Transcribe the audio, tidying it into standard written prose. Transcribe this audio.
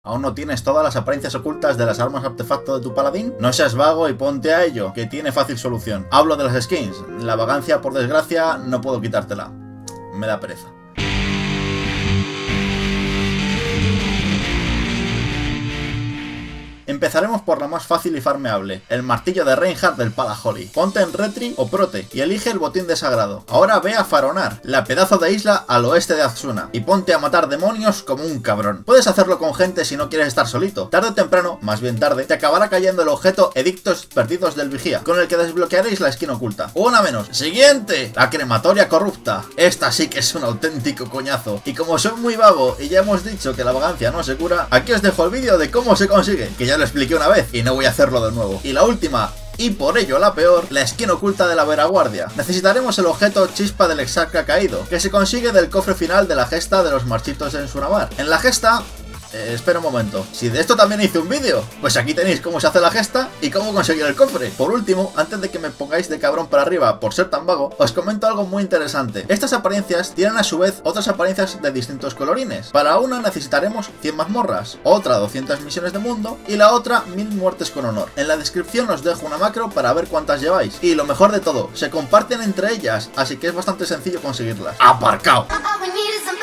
¿Aún no tienes todas las apariencias ocultas de las armas artefacto de tu paladín? No seas vago y ponte a ello, que tiene fácil solución. Hablo de las skins. La vagancia, por desgracia, no puedo quitártela. Me da pereza. Empezaremos por la más fácil y farmeable, el martillo de Reinhardt del Palaholi. Ponte en Retri o Prote y elige el botín de sagrado. Ahora ve a Faronar, la pedazo de isla al oeste de Azsuna, y ponte a matar demonios como un cabrón. Puedes hacerlo con gente si no quieres estar solito. Tarde o temprano, más bien tarde, te acabará cayendo el objeto Edictos Perdidos del Vigía, con el que desbloquearéis la skin oculta. Una menos. ¡Siguiente! La crematoria corrupta. Esta sí que es un auténtico coñazo. Y como soy muy vago y ya hemos dicho que la vagancia no se cura, aquí os dejo el vídeo de cómo se consigue, que ya lo expliqué una vez y no voy a hacerlo de nuevo. Y la última, y por ello la peor, la skin oculta de la Veraguardia. Necesitaremos el objeto Chispa del Exarca Caído, que se consigue del cofre final de la gesta de los marchitos en Sunamar. En la gesta... espera un momento, si de esto también hice un vídeo, pues aquí tenéis cómo se hace la gesta y cómo conseguir el cofre. Por último, antes de que me pongáis de cabrón para arriba por ser tan vago, os comento algo muy interesante. Estas apariencias tienen a su vez otras apariencias de distintos colorines. Para una necesitaremos 100 mazmorras, otra 200 misiones de mundo y la otra 1000 muertes con honor. En la descripción os dejo una macro para ver cuántas lleváis. Y lo mejor de todo, se comparten entre ellas, así que es bastante sencillo conseguirlas. ¡Aparcao!